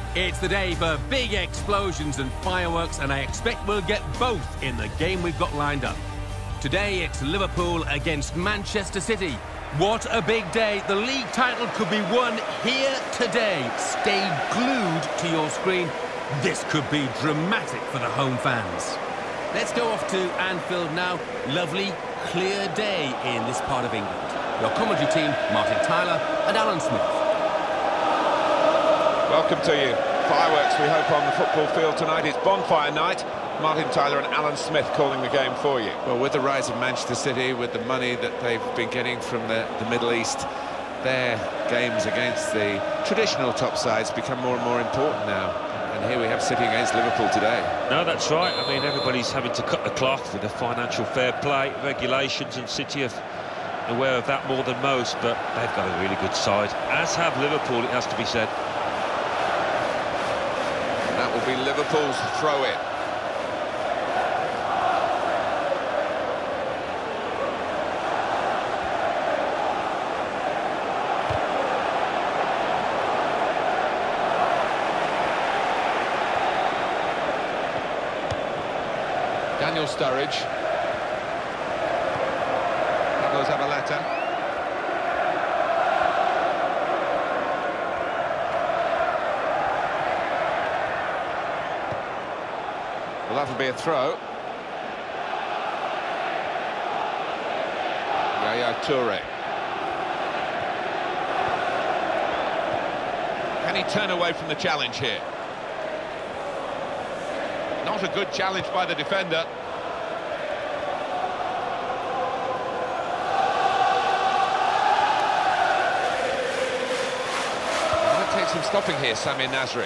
It's the day for big explosions and fireworks, and I expect we'll get both in the game we've got lined up. Today it's Liverpool against Manchester City. What a big day. The league title could be won here today. Stay glued to your screen. This could be dramatic for the home fans. Let's go off to Anfield now. Lovely, clear day in this part of England. Your commentary team, Martin Tyler and Alan Smith. Welcome to you. Fireworks, we hope, on the football field tonight. It's bonfire night. Martin Tyler and Alan Smith calling the game for you. Well, with the rise of Manchester City, with the money that they've been getting from the Middle East, their games against the traditional top sides become more and more important now. And here we have City against Liverpool today. No, that's right. I mean, everybody's having to cut the cloth with the financial fair play regulations, and City are aware of that more than most, but they've got a really good side, as have Liverpool, it has to be said. That will be Liverpool's throw-in. Daniel Sturridge. Carlos Zabaleta. Well, that'll be a throw. Yaya Toure. Can he turn away from the challenge here? Not a good challenge by the defender. Might take some stopping here, Samir Nasri.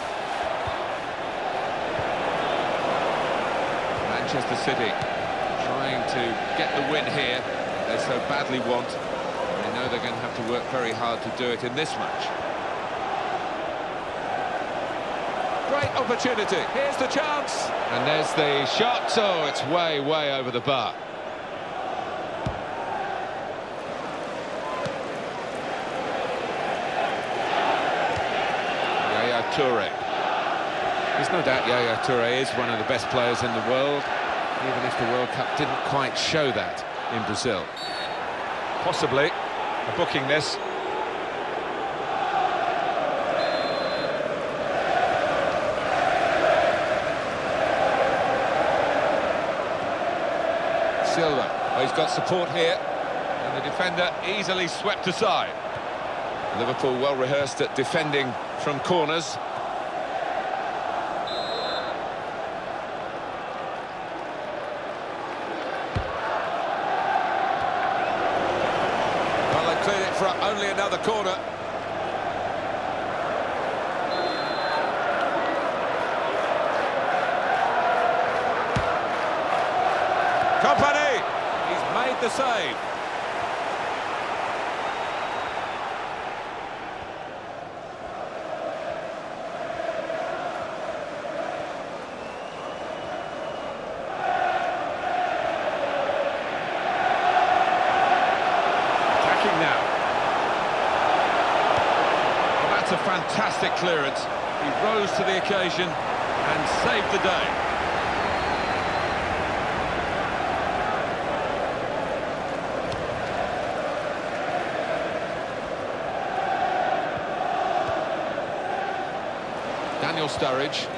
Manchester City trying to get the win here they so badly want. They know they're going to have to work very hard to do it in this match. Great opportunity. Here's the chance. And there's the shot. Oh, it's way, way over the bar. Yaya Toure. There's no doubt Yaya Toure is one of the best players in the world, even if the World Cup didn't quite show that in Brazil. Possibly booking this. Silva. Oh, he's got support here, and the defender easily swept aside. Liverpool well rehearsed at defending from corners. Well, they cleared it for only another corner. Kompany! He's made the save. Attacking now. Well, that's a fantastic clearance. He rose to the occasion and saved the day. Daniel Sturridge.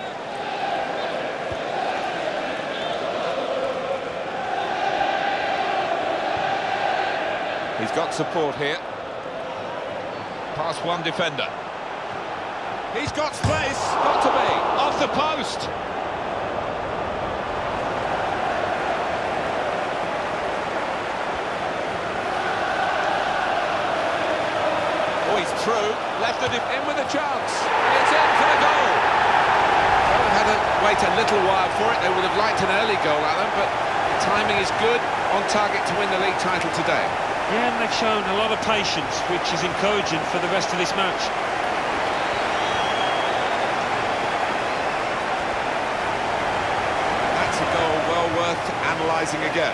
He's got support here. Past one defender. He's got space. Got to be. Off the post. Oh, he's through. Left it in with a chance. It's in for the goal. Had to wait a little while for it. They would have liked an early goal, Alan, but the timing is good, on target to win the league title today. Yeah, and they've shown a lot of patience, which is encouraging for the rest of this match. That's a goal well worth analysing again.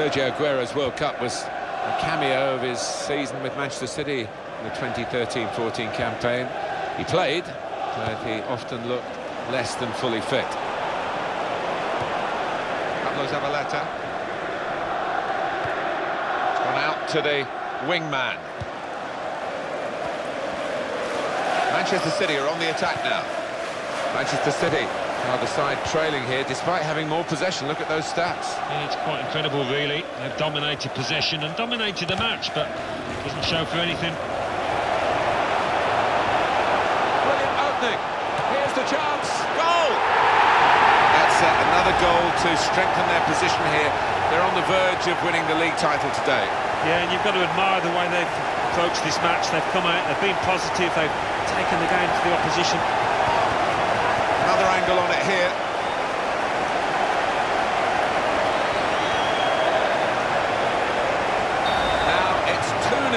Sergio Aguero's World Cup was a cameo of his season with Manchester City in the 2013-14 campaign. He played, but he often looked less than fully fit. Pablo Zabaleta. It's gone out to the wingman. Manchester City are on the attack now. Manchester City are the side trailing here, despite having more possession. Look at those stats. Yeah, it's quite incredible, really. They've dominated possession and dominated the match, but it doesn't show for anything. Brilliant opening. Here's the chance. Goal! That's another goal to strengthen their position here. They're on the verge of winning the league title today. Yeah, and you've got to admire the way they've approached this match. They've come out, they've been positive, they've taken the game to the opposition. Another angle on it here. Now it's 2-0.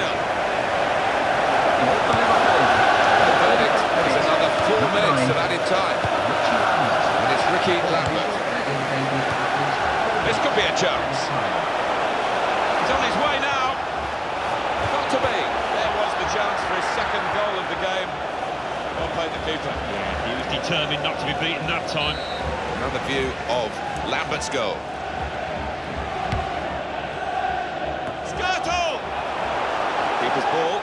The verdict is another 4 minutes of added time. And it's Ricky Lambert. This could be a chance. He's on his way now. Got to be. There was the chance for his second goal of the game. Well played the keeper. Yeah, he was determined not to be beaten that time. Another view of Lambert's goal. Skirtle! Keeper's ball.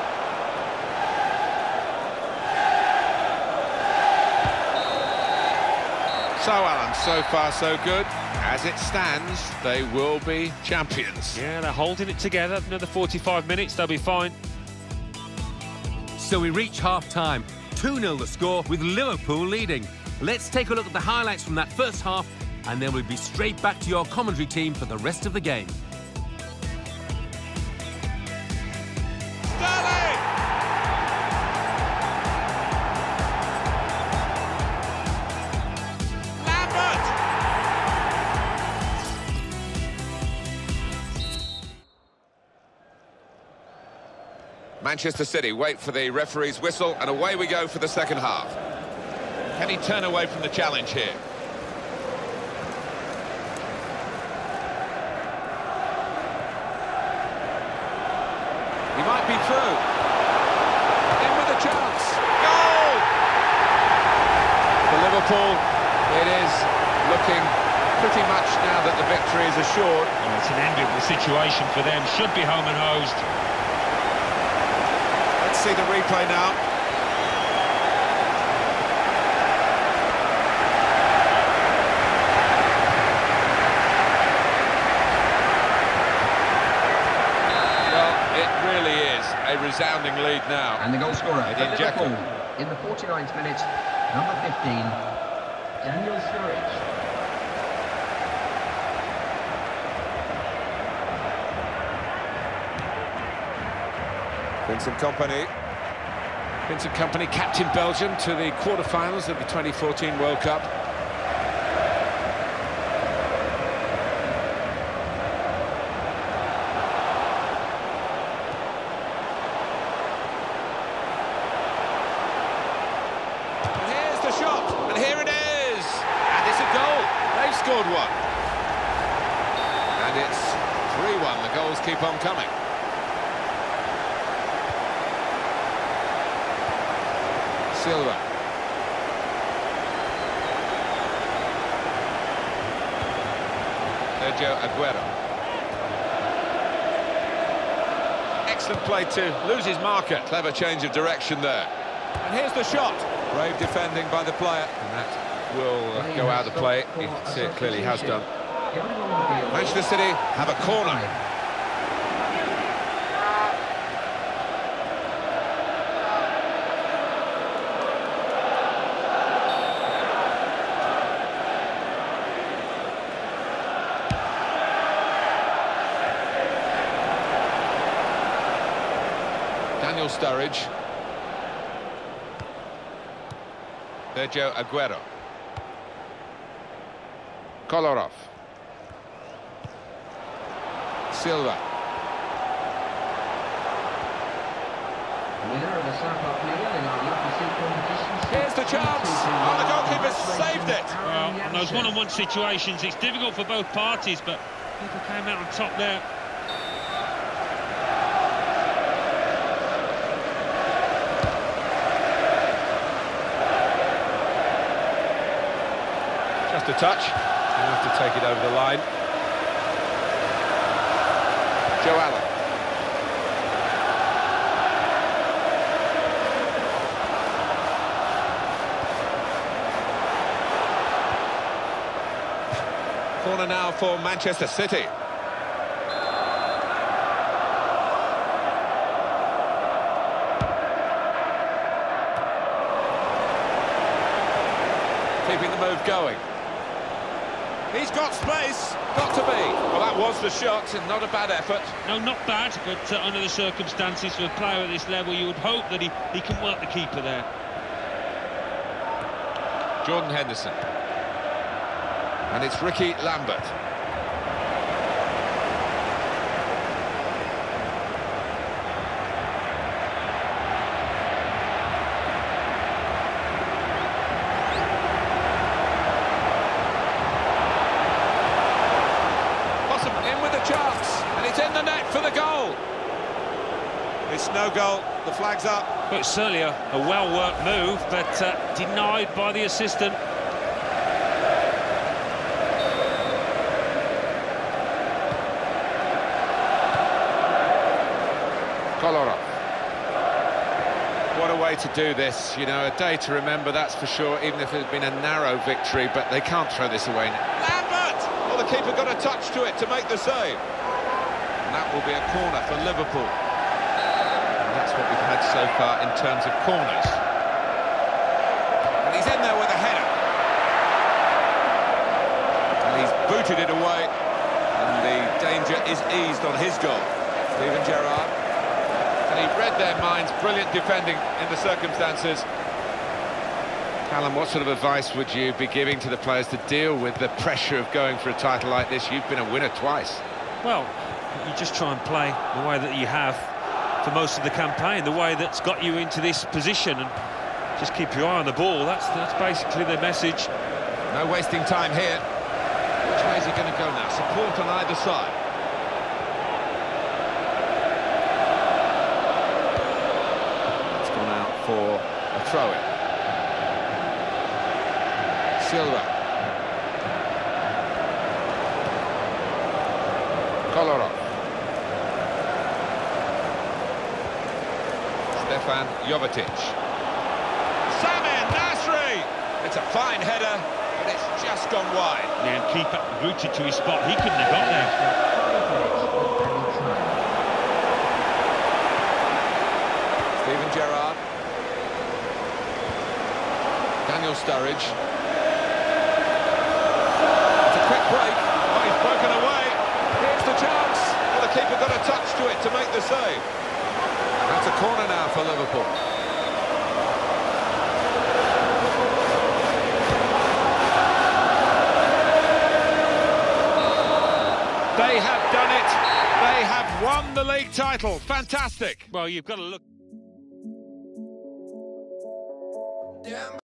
So, Alan, so far so good. As it stands, they will be champions. Yeah, they're holding it together. Another 45 minutes, they'll be fine. So we reach half-time. 2-0 the score, with Liverpool leading. Let's take a look at the highlights from that first half, and then we'll be straight back to your commentary team for the rest of the game. Sterling! Lambert! Manchester City wait for the referee's whistle, and away we go for the second half. Can he turn away from the challenge here? He might be through. In with a chance. Goal! For Liverpool, it is looking pretty much now that the victory is assured. Oh, it's an enviable situation for them. Should be home and hosed. Let's see the replay now. Well, it really is a resounding lead now. And the goal scorer for Edin Dzeko. Liverpool in the 49th minute, number 15, Daniel Sturridge. Vincent Kompany. Vincent Kompany captained Belgium to the quarter-finals of the 2014 World Cup. And here's the shot, and here it is! And it's a goal. They've scored one. And it's 3-1. The goals keep on coming. Silva. Sergio Aguero. Excellent play to lose his marker. Clever change of direction there. And here's the shot. Brave defending by the player. And that will go out of play. You can see it clearly has done. Manchester City have a corner. Daniel Sturridge. Sergio Aguero. Kolarov. Silva. Here's the chance. Oh, the goalkeeper saved it. Well, in those one-on-one situations, it's difficult for both parties, but People came out on top there. Just a touch. You have to take it over the line. Joe Allen. Corner now for Manchester City. Keeping the move going. He's got space, got to be. Well, that was the shot, and not a bad effort. No, not bad, but under the circumstances for a player at this level, you would hope that he can work the keeper there. Jordan Henderson. And it's Ricky Lambert. Chance, and it's in the net for the goal. It's no goal, the flag's up. But it's certainly a well-worked move, but denied by the assistant. Kolarov. What a way to do this, you know, a day to remember, that's for sure, even if it had been a narrow victory, but they can't throw this away. Lambert! Well, the keeper got a touch to it to make the save. And that will be a corner for Liverpool. And that's what we've had so far in terms of corners. And he's in there with a header. And he's booted it away. And the danger is eased on his goal. Steven Gerrard. And he read their minds, brilliant defending in the circumstances. Callum, what sort of advice would you be giving to the players to deal with the pressure of going for a title like this? You've been a winner twice. Well, you just try and play the way that you have for most of the campaign, the way that's got you into this position, and just keep your eye on the ball. That's basically the message. No wasting time here. Which way is he going to go now? Support on either side. It's gone out for a throw-in. Silva. Kolarov. Stefan Jovetic. Samir Nasri! It's a fine header, but it's just gone wide. Yeah, and keeper rooted to his spot. He couldn't have got there. Steven Gerrard. Daniel Sturridge. Break. Oh, he's broken away. Here's the chance. Well, the keeper got a touch to it to make the save. That's a corner now for Liverpool. They have done it. They have won the league title. Fantastic. Well, you've got to look...